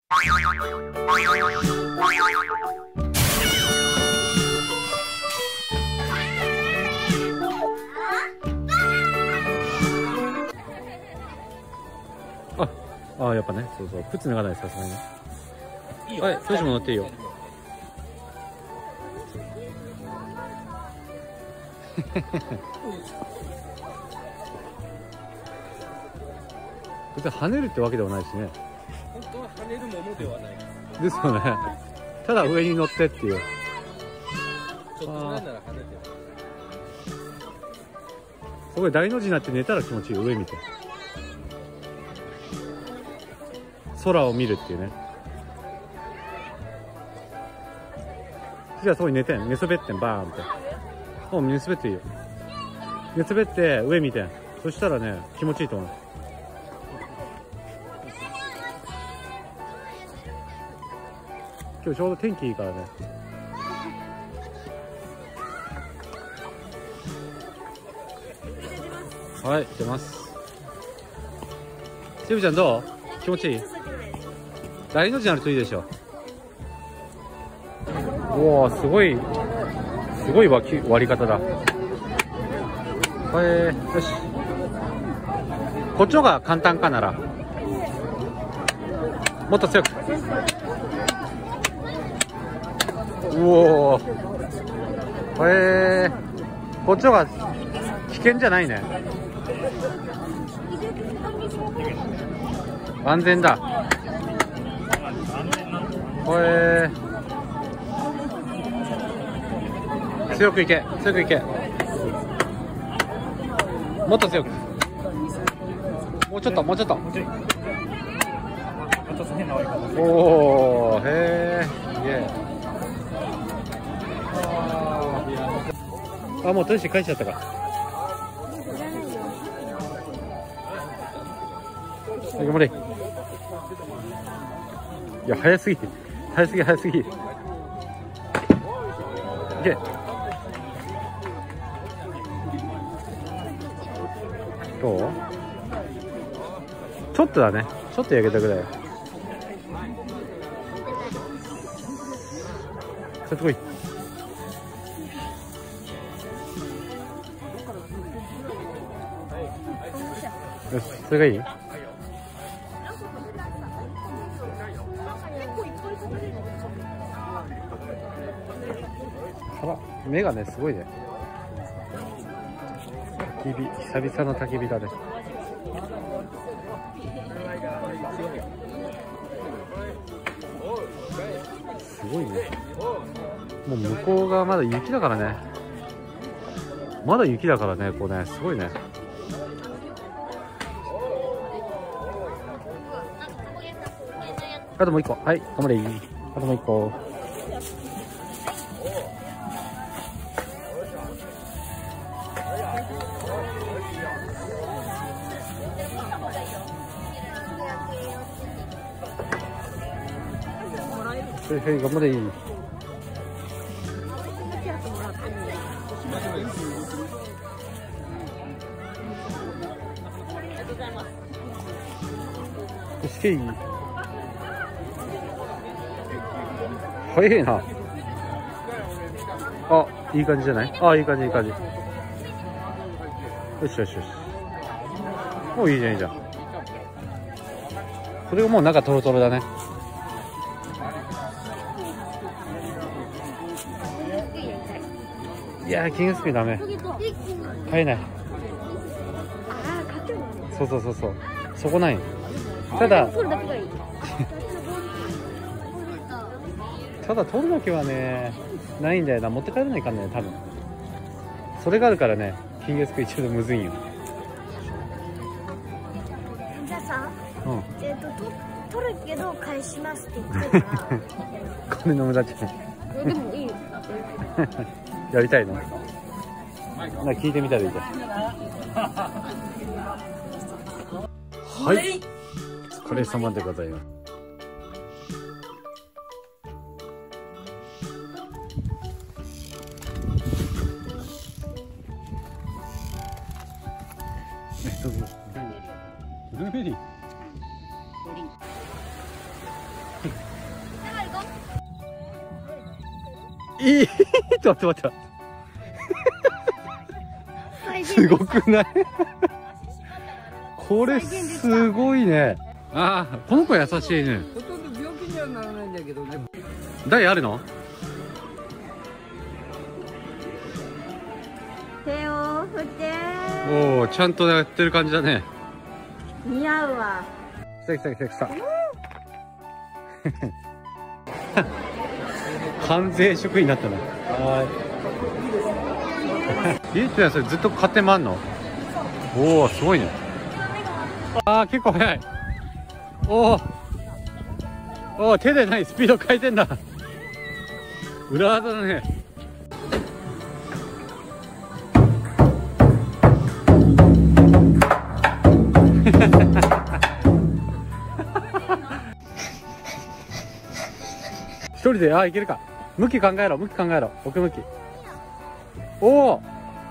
あ、やっぱね、そうそう、靴脱がない、さすがにね。はい、どうしても乗っていいよ。別に跳ねるってわけではないしね。 本当は跳ねるものではないですよね。ただ上に乗ってっていう。 ちょっとぐらいなら跳ねてる。 すごい大の字になって寝たら気持ちいい。上見て空を見るっていうね。じゃあそこに寝てん、寝そべってん、バーンって。もう寝そべっていいよ。寝そべって上見てん。そしたらね、気持ちいいと思う。今日ちょうど天気いいからね。はい、出ます。セブちゃんどう？気持ちいい？大の字になるといいでしょ。おお、すごい割り方だ。よし。こっちの方が簡単かなら。もっと強く。うおー。こっちの方が危険じゃないね。安全だ。強くいけ、強くいけ。もっと強く。もうちょっと、もうちょっと。おお、へえ、すげえ。あ、もう取り返しちゃったか。はい、頑張れ。いや、早すぎ。早すぎ。いけ。どう？ちょっとだね。ちょっと焼けたぐらい。さあ、すごい。よし、それがいい？目がね、すごいね。焚き火、久々の焚き火だね。すごいね。もう向こう側まだ雪だからね。まだ雪だからね、こうね、すごいね。あともう一個。はい、頑張れ。あともう一個。はい、頑張れ。よしけい。早いな。あ、いい感じじゃない？あ、いい感じ、いい感じ。よしよしよし。もういいじゃん、いいじゃん。それがもう中トロトロだね。いやー、金魚すくいダメ。買えない。そうそうそうそう。そこない。ただただ取るだけはね、ないんだよな。持って帰らないかんね、多分。それがあるからね、金魚すくいちょっとむずいんよ。 じゃあさ、取るけど返しますって言ってたら金の無駄じゃん。 でもいいよやりたいの？聞いてみたらいいじゃん。はい、お疲れ様でございます。ブルーベリー。 ちょっと待ってすごくないこれすごいね。ああ、この子優しいね。 ほとんど病気にはならないんだけどね。 台あるの？ 手を振って。 おお、ちゃんとやってる感じだね。 似合うわ。 来た。関税職員になったの。いいってやつずっと買って回んの？おお、すごいね。ああ、結構速い。おお、手でないスピード変えてんだ。裏技だね。一人で、いけるか。向き考えろ、奥向き。おお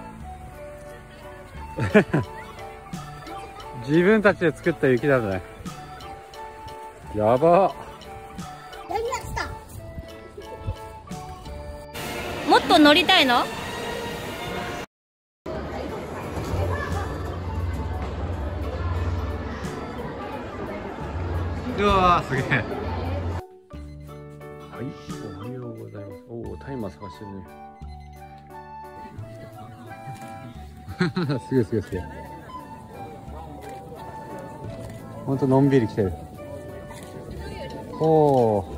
自分たちで作った雪だね。やば。 やりました。 もっと乗りたいの？ うわー、すげえ。はい、おはようございます。おお、タイマー探してるね。すげえ。ほんとのんびり来てる。おお。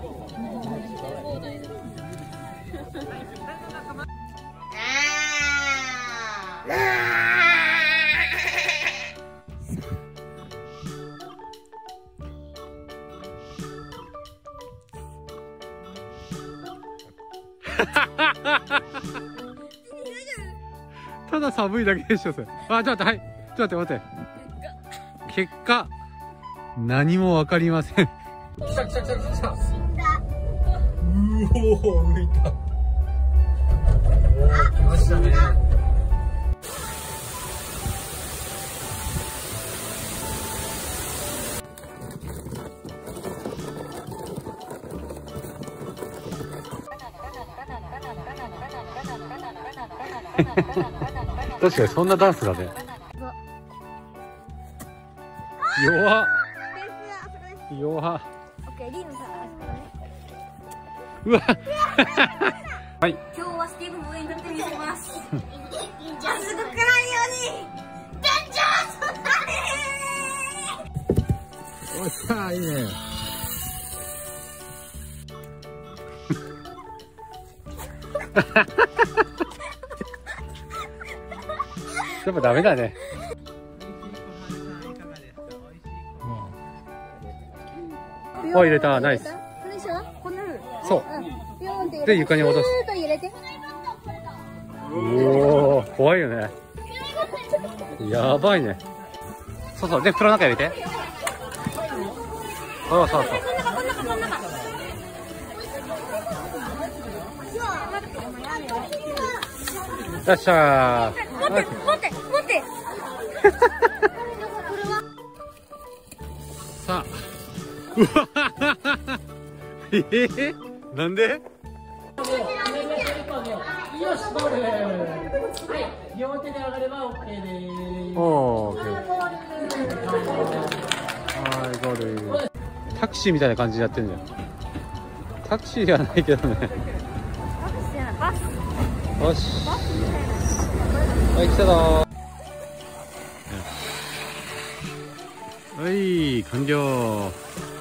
ただ寒いだけでしょそれ。ちょっと待って。結果何もわかりません。 来た。うおー、浮いた。おー、来ましたね。 確かにそんなダンスだね。弱っ。うわはい。 今日はスティーブンの上に立ってみせます。 すぐ来ないように。 おっしゃー、いいね。やっぱダメだね。お、入れた、ナイス。そう。で、床に落とす。おお、怖いよね。やばいね。そう。で、袋の中入れて。そう。よっしゃー。 持って。 さあ。うわなんで？ よし、ゴール。はい、両手で上がれば OK です。 オーケー。はい、ゴール。タクシーみたいな感じでやってんじゃん。タクシーじゃないけどね。 バス。 よし。はい、来たぞー。はい、完了。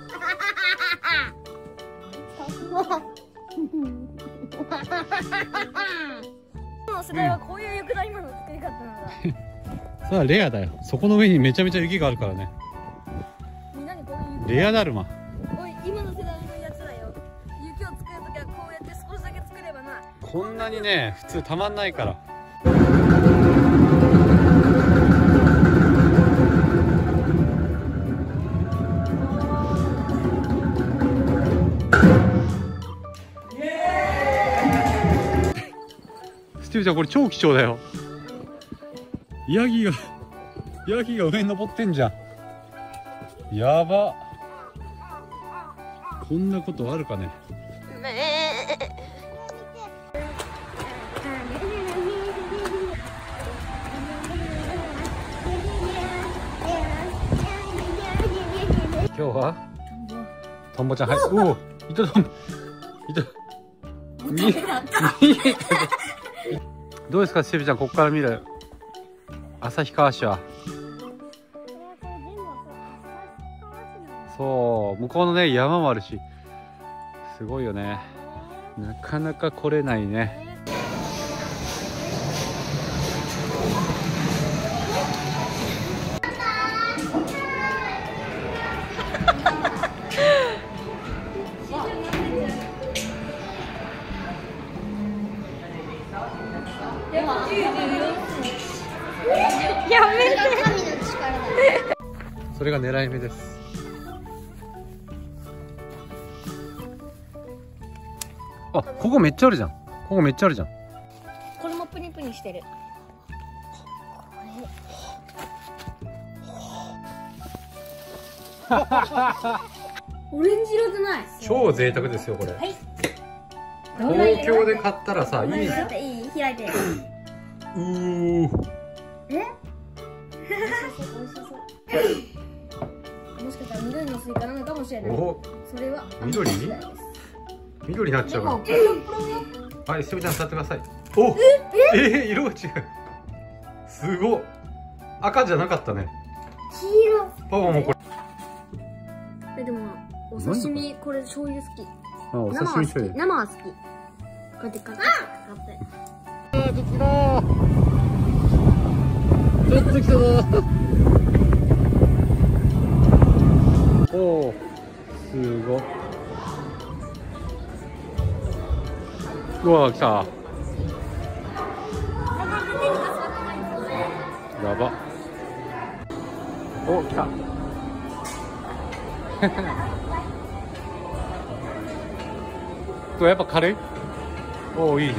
それはこういう雪だるまの作り方なんだ。 さあ、レアだよ。そこの上にめちゃめちゃ雪があるからね。レアだるま。 おい、今の世代のやつだよ。雪を作るときはこうやって少しだけ作ればな。 こんなにね、普通たまんないから。スティーブちゃん、これ超貴重だよ。ヤギが上に登ってんじゃん。やば。こんなことあるかね。 日はトンボちゃん、はい。おお、糸トンボ。どうですか、セビちゃん、ここから見る旭川市は。そう、向こうのね、山もあるし、すごいよね。なかなか来れないね。 やめて。神の力だ。 それが狙い目です。あ、ここめっちゃあるじゃん。ここめっちゃあるじゃん。 これもプニプニしてる。オレンジ色じゃない。 超贅沢ですよ、これ。 はい。 東京で買ったらさ、いいじゃん。 いい、開いて。 うー。 え？美味しそう。もしかしたら緑のスイカなのかもしれない。 お、 それは緑？緑になっちゃうかでもプロプロよ。 ら。はい、セビちゃん触ってください。お、色が違う。すごい。赤じゃなかったね。 黄色。 パパもこれ。 でもお刺身これ醤油好き。 あ、お刺身醤油。 生は好き。こうやって買って。 あ、ちょっと来たー。ちょっと来たぞー。おお、すごい。うわー、来た。やば。お、来た。どう、やっぱ軽い？おお、いいね。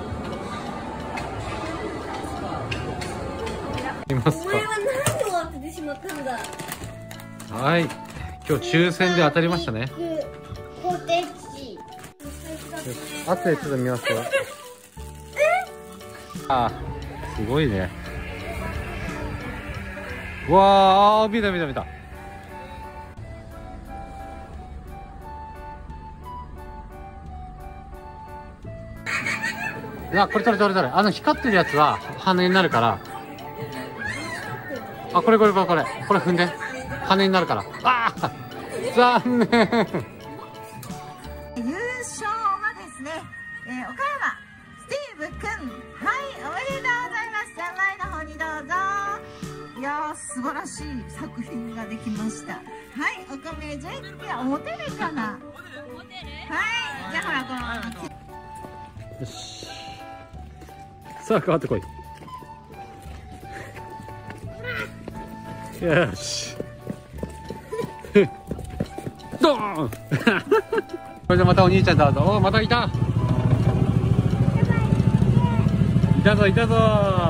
いますか。 これは何で終わっててしまったんだ。 はい、今日抽選で当たりましたね。 ポテチ。 あとでちょっと見ますよ。あ、すごいね。うわあ、見た見た見た。いや、これ取れ取れ取れ。光ってるやつは羽になるから。あ、これこれこれこれ。これ踏んで。羽になるから。ああ、残念。 優勝はですね、岡山スティーブくん、はい、おめでとうございます。じゃあ前の方にどうぞ。いやー、素晴らしい作品ができました。はい、お米じゃあ持てるかな。はい、じゃあほらこのよし。さあ、変わってこい。よし。ドーン。これでまたお兄ちゃんだぞ。お、またいた。いたぞいたぞ。いたぞ。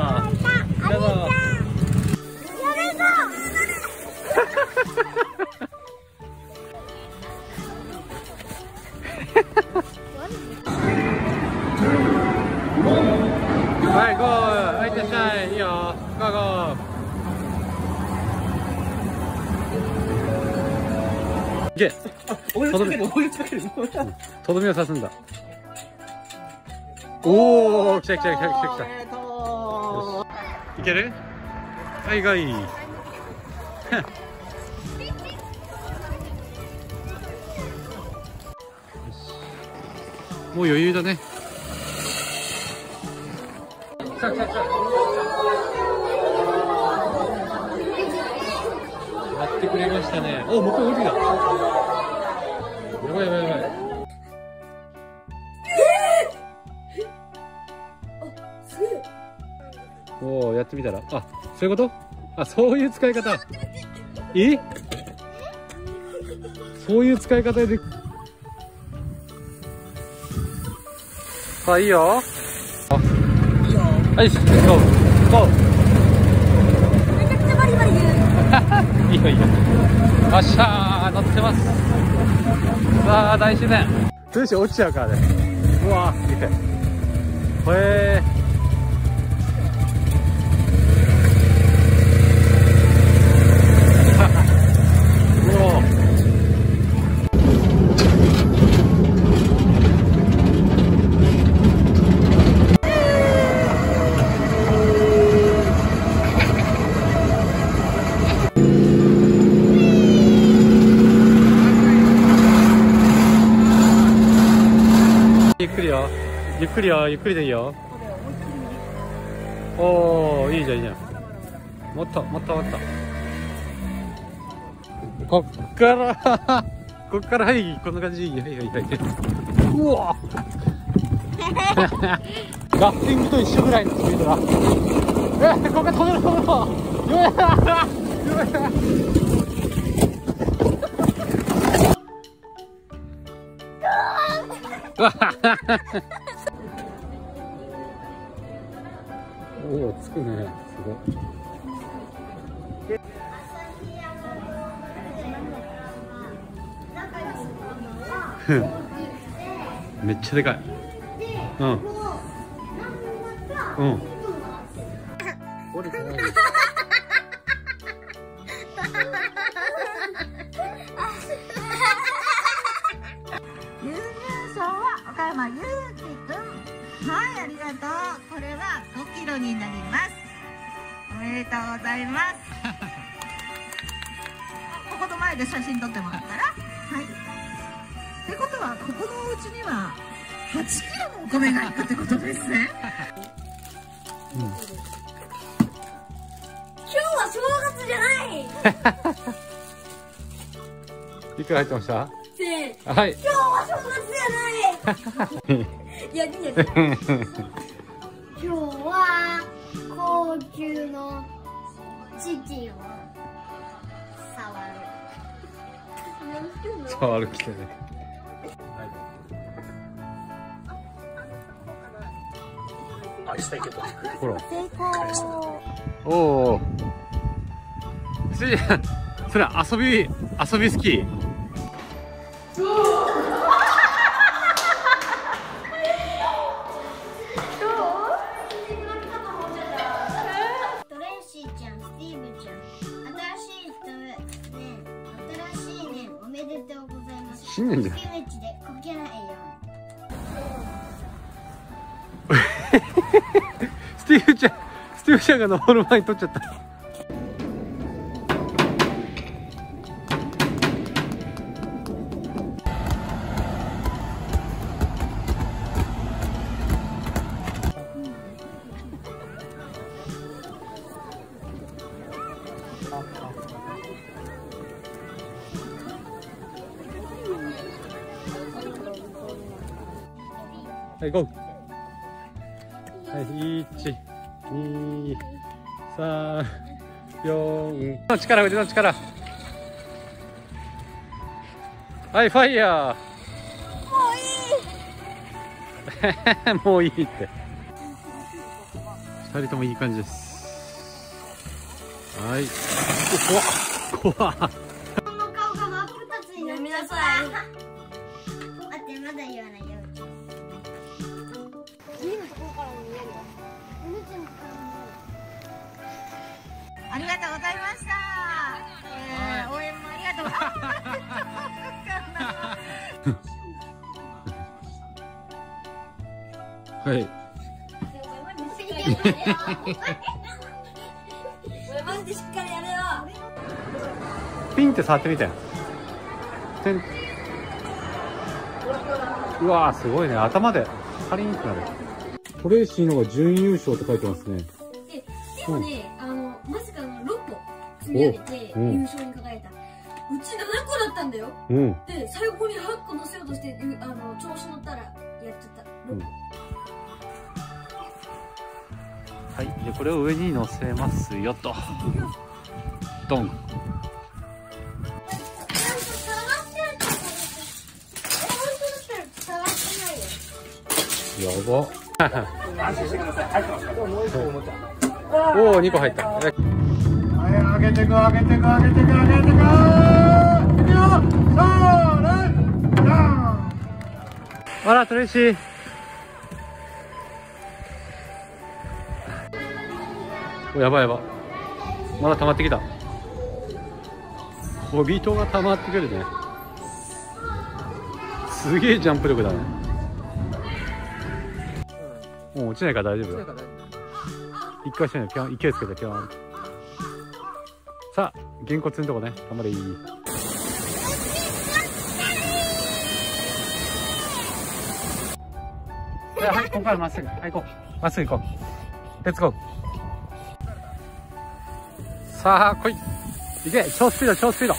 はい、ゴー。はい、いってらっしゃい。いいよ。ゴーゴー。いけ。 追いつかける、追いつかける。 とどめを刺すんだ。おお、来た来た来た来た来た。よし。いける？はいがいい。もう余裕だね。来た来た来た。やってくれましたね。お、向こう海だ。やばいやばいやばい。おお、やってみたら、あ、そういうこと？あ、そういう使い方。え？そういう使い方で。あ、いいよ。いいよ。はい、ゴー、ゴー。 めちゃくちゃバリバリ言う。 いいよいいよ。よっしゃー、乗ってます。さあ、大自然。よし、落ちちゃうからね。うわー、すげえ。これ。おお。 ゆっくりよ、ゆっくりよ、ゆっくりでいいよ。おー、いいじゃんいいじゃん。もっともっともっと。こっからこっからはい、こんな感じ。はいはいはい。うわラフティングと一緒ぐらいのスピードだ。ここ止めろ止めろ。おお、つくね。すごい。めっちゃでかい。うん。うん。折れてない。 優勝は岡山ゆうきくん。はい、ありがとう。これは5キロになります。おめでとうございます。ここの前で写真撮ってもらったら、はい。ってことはここのお家には8キロのお米がいくってことですね。 今日は正月じゃない。 いくら入ってました？はい。 今日は正月じゃない。いやいいです。今日は高級のチキンを触る。 触る来てね。ほら。 成功。 おお。それ遊び好き。 トレイシーちゃん、スティーブちゃん、新しい年おめでとうございます。 新年じゃん。 キムチでこけないよスティーブちゃんが登る前に取っちゃった。はい、ゴー。はい、1、2、3、4。の力、腕の力。はい、ファイヤー。もういい。もういいって。2人ともいい感じです。はい。怖っ。怖っ。 この顔が真っ二つになっちゃった。待って、まだ言わないよ。 ありがとうございました。応援もありがとう。 はい。 マジでしっかりやれよ。 ピンって触ってみて。うわー、すごいね。頭でカリンってなる。トレイシーのが準優勝って書いてますね。 でもね、まさかの6個積み上げて優勝に輝いた。うち7個だったんだよ。 うん。 で、最後に8個乗せようとして、調子乗ったらやっちゃった。 はい。で、これを上に乗せますよと。ドン。やば。おお、2個入った。はい、上げてく、上げてく、上げてく、上げてく。いくよ。あら、トレイシー。お、やばいやば。まだ溜まってきた。お、ビートが溜まってくるね。すげえジャンプ力だね。もう落ちないから大丈夫だ。一回してね、ピョン、勢いつけてピョン。さあ、げんこつのとこね、頑張れ。 はい、ここからまっすぐ。はい、行こう。まっすぐ行こう。レッツゴー。さあ、来い。行け、超スピード、超スピード。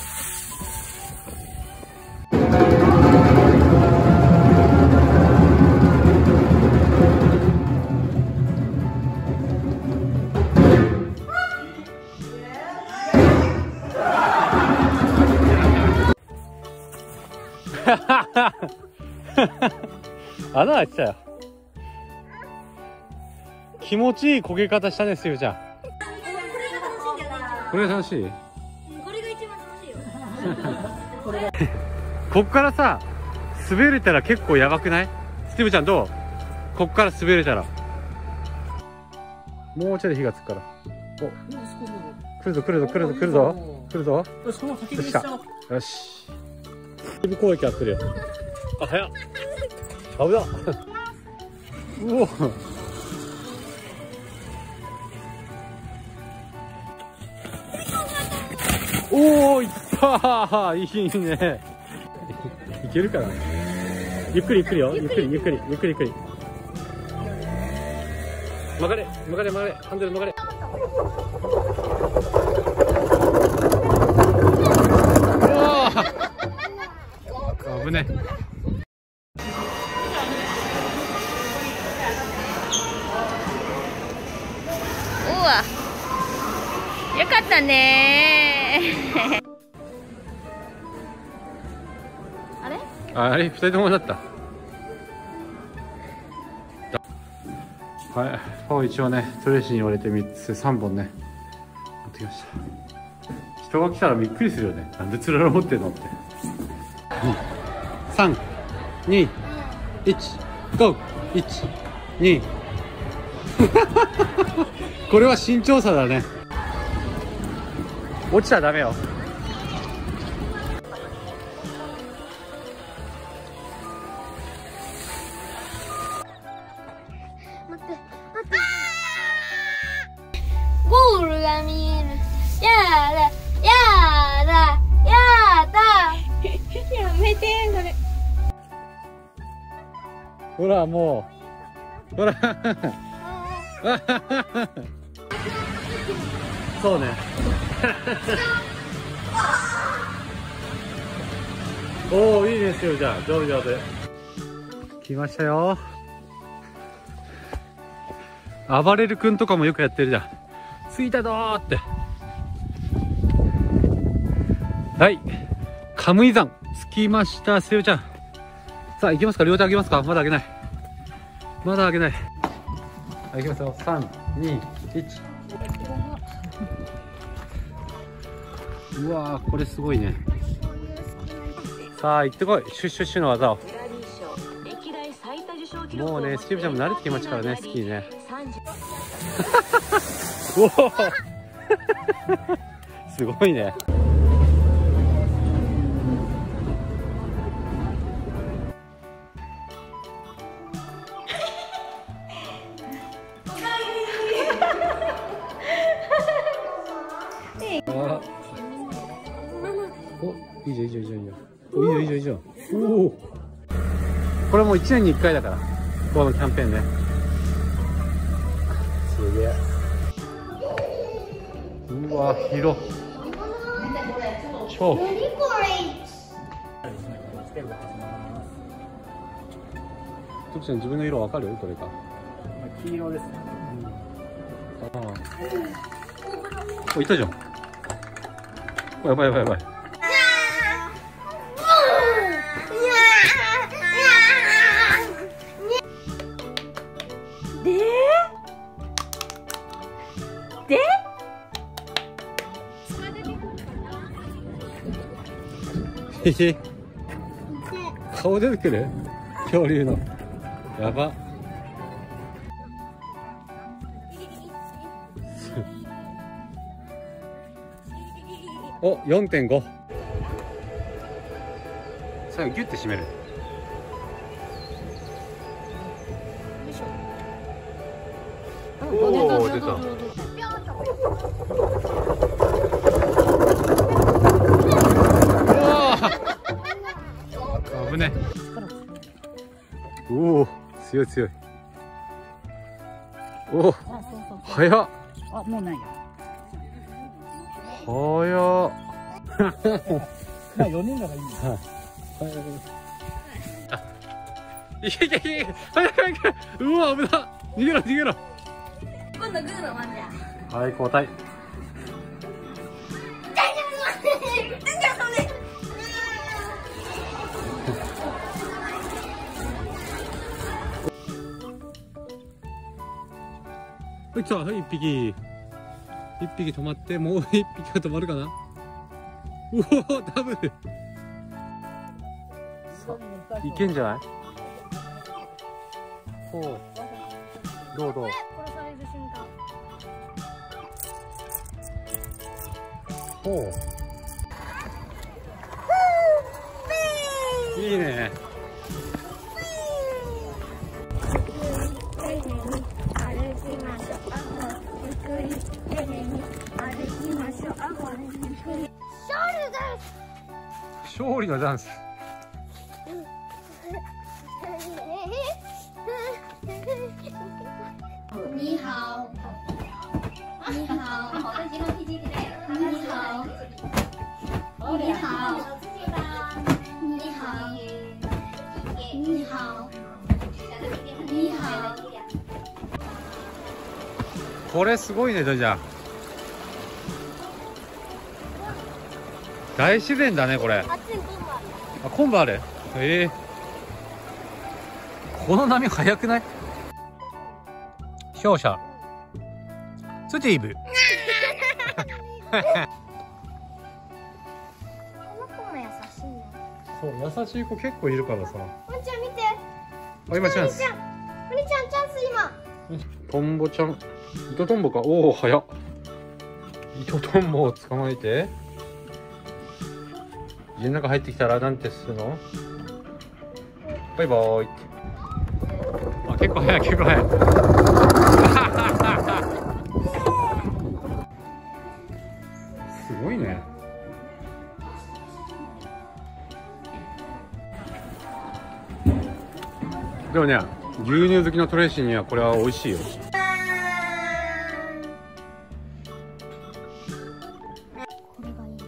穴開いてたよ。気持ちいい焦げ方したね、すゆちゃん。これが楽しい。 これが一番楽しいよ。 こっからさ、滑れたら結構やばくない？スティーブちゃんどう？こっから滑れたら。もうちょい火がつくから。お、来るぞ来るぞ来るぞ来るぞ来るぞ。 よし、もう先にしちゃおう。 よし。だいぶ攻撃やってるよ。あ、早っ。危なっ。うお。おお、いったー。いいね。いけるかな。ゆっくりゆっくりよ。ゆっくりゆっくりゆっくりゆっくり。曲がれ曲がれ曲がれ。ハンドル曲がれ。おお。危ね。 うわ。よかったねあれ？ あれ、二人ともだった。はい、ファを一応ね、トレーシーに言われて3本ね、持ってきました。人が来たらびっくりするよね。なんでつらら持ってんのって。3、2、1、ゴー !1、2。これは身長差だね。落ちたらダメよ。 待って待って。ゴールが見える。やだやだやだ。やめてそれ。 ほらもう。ほら。そうね。おお、いいですよ。じゃあ上手上手。来ましたよ。暴れる君とかもよくやってるじゃん。着いたぞーって。はい、カムイ山着きました。せよちゃん、さあ行きますか。両手上げますか。まだ上げない、まだ上げない。はい、行きますよ。3、2、1。うわー、これすごいね。さあ行ってこい。シュッシュッシュの技を。もうね、スティーブちゃんも慣れてきましたからね、スキーね。おおすごいね。お、いいじゃんいいじゃんいいじゃんいいじゃん。お、いいじゃんいいじゃんいいじゃん。おお、これもう1年に1回だから、このキャンペーンね。すげえ。うわ、広。超。 何これ。 徳ちゃん、自分の色わかる？これか。 黄色ですね。 ああ。お、いたじゃん。お、やばいやばいやばい。へへ。顔出てくる？恐竜の。やば。お、4.5。最後ギュッて締める。おお、出た。危ね。おお、強い強い。 おお、 あ、そうそう。 早っ。 あ、もうないよ。 早っ。 まあ4人ならいいんだ。 いけいけいけ。早く早く。うわ、危な。逃げろ逃げろ。 今度グーの番じゃ。 はい、交代。はい、来た。はい、一匹。一匹止まって、もう一匹が止まるかな。うお、ダブル。いけんじゃない。ほう。どうどう。 殺される瞬間。 ほう。いいね。勝利のダンス。 你好，你好，你好，你好，你好，你好。 これすごいね、じゃあ。大自然だね、これ。 あっちに今度はあ、昆布ある。この波速くない？勝者スティーブ。 この子も優しいね。 そう、優しい子結構いるからさ。 お兄ちゃん見て。 あ、今チャンス。 お兄ちゃんチャンス今。 トンボちゃん、糸トンボか。おお、早っ。糸トンボを捕まえて家の中入ってきたらなんてするの？バイバーイって。あ、結構早い、結構早い。すごいね。でもね、牛乳好きのトレイシーにはこれは美味しいよ。 これがいいです。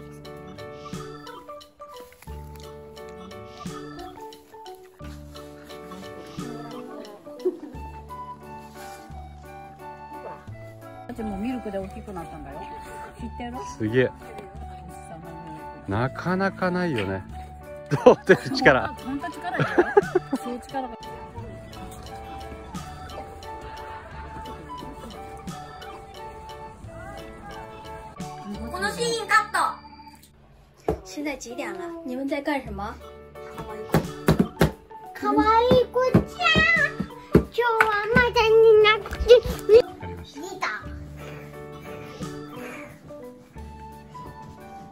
だってもうミルクで大きくなったんだよ。知ってる？ すげえ。なかなかないよね。どうってる力。 本当力いるよ。そういう力が。 このシーンカット。 现在几点了？你们在干什么？可愛い子ちゃん。今日はまだになくて。 ありました。 見た。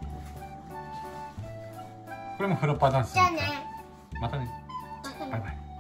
これもフロッパーダンス。 じゃあね。 またね。バイバイ。